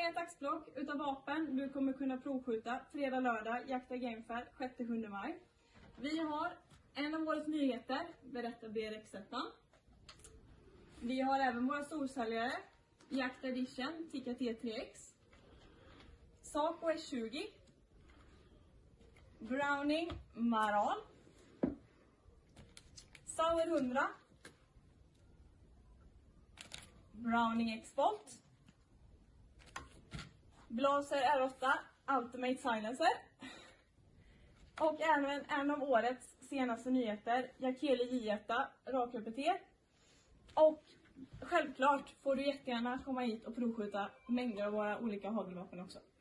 ett axplock utav vapen du kommer kunna provskjuta fredag, lördag, jakta Gamefair 6-7 maj. Vi har en av årets nyheter, berättar BRX-1. Vi har även våra storsäljare, Jakt Edition, Tikka T3X, Saco S20, Browning Maral, Sauer 100, Browning X-Bolt, Blaser R8 Ultimate Silencer och även en av årets senaste nyheter, Jakeli J1 Rak-UPT. Och självklart får du jättegärna komma hit och provskjuta mängder av våra olika hagelvapen också.